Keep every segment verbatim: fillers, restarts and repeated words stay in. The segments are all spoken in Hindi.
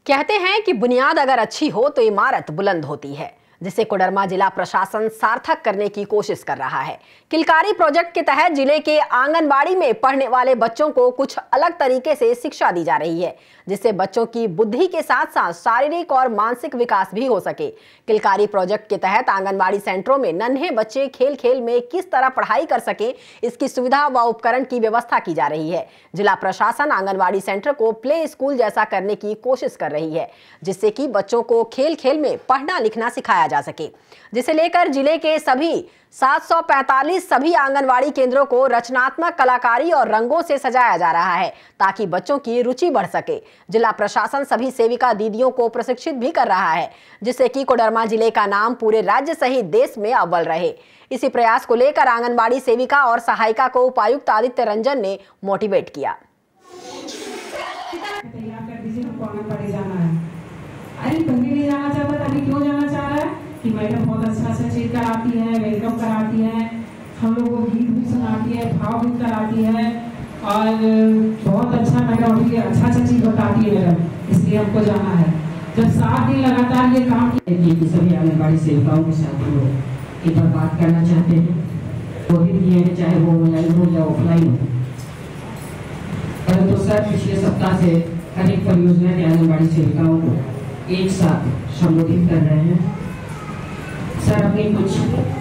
कहते हैं कि बुनियाद अगर अच्छी हो तो इमारत बुलंद होती है, जिसे कोडरमा जिला प्रशासन सार्थक करने की कोशिश कर रहा है। किलकारी प्रोजेक्ट के तहत जिले के आंगनबाड़ी में पढ़ने वाले बच्चों को कुछ अलग तरीके से शिक्षा दी जा रही है, जिससे बच्चों की बुद्धि के साथ साथ शारीरिक और मानसिक विकास भी हो सके। किलकारी प्रोजेक्ट के तहत आंगनबाड़ी सेंटरों में नन्हे बच्चे खेल खेल में किस तरह पढ़ाई कर सके, इसकी सुविधा व उपकरण की व्यवस्था की जा रही है। जिला प्रशासन आंगनबाड़ी सेंटर को प्ले स्कूल जैसा करने की कोशिश कर रही है, जिससे कि बच्चों को खेल खेल में पढ़ना लिखना सिखाया जा सके, जिसे लेकर जिले के सभी सात सौ पैंतालीस सभी आंगनवाड़ी केंद्रों को रचनात्मक कलाकारी और रंगों से सजाया जा रहा है, ताकि बच्चों की रुचि बढ़ सके। जिला प्रशासन सभी सेविका दीदियों को प्रशिक्षित भी कर रहा है, जिससे कि कोडरमा जिले का नाम पूरे राज्य सहित देश में अव्वल रहे। इसी प्रयास को लेकर आंगनबाड़ी सेविका और सहायिका को उपायुक्त आदित्य रंजन ने मोटिवेट किया। कि मैडम बहुत अच्छा से चीज कराती है, वेलकम कराती है, हम लोग को गीत भी सुनाती है, भाव भी कराती है और बहुत अच्छा मैडम अभी अच्छा अच्छा चीज बताती है मैडम, इसलिए हमको जाना है। जब सात दिन लगातार ये काम किया कि सभी आंगनबाड़ी सेविकाओं के साथ हम लोग एक बार बात करना चाहते हैं, वो भी दिए हैं, चाहे वो ऑनलाइन हो या ऑफलाइन हो। परंतु सर पिछले सप्ताह से अनेक परियोजना के आंगनबाड़ी सेविकाओं को एक साथ संबोधित कर रहे हैं। सर अपनी कुछ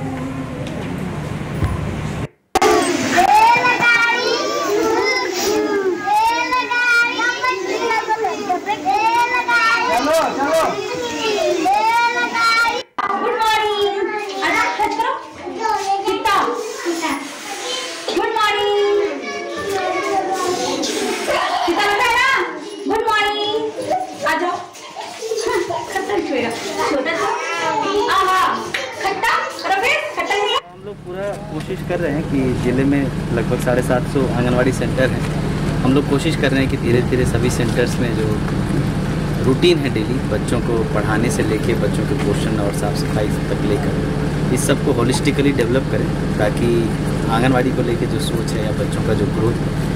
पूरा कोशिश कर रहे हैं कि ज़िले में लगभग साढ़े सात सौ आंगनवाड़ी सेंटर हैं। हम लोग कोशिश कर रहे हैं कि धीरे धीरे सभी सेंटर्स में जो रूटीन है डेली बच्चों को पढ़ाने से लेके बच्चों के पोषण और साफ सफाई तक लेकर इस सब को होलिस्टिकली डेवलप करें, ताकि आंगनवाड़ी को लेके जो सोच है या बच्चों का जो ग्रोथ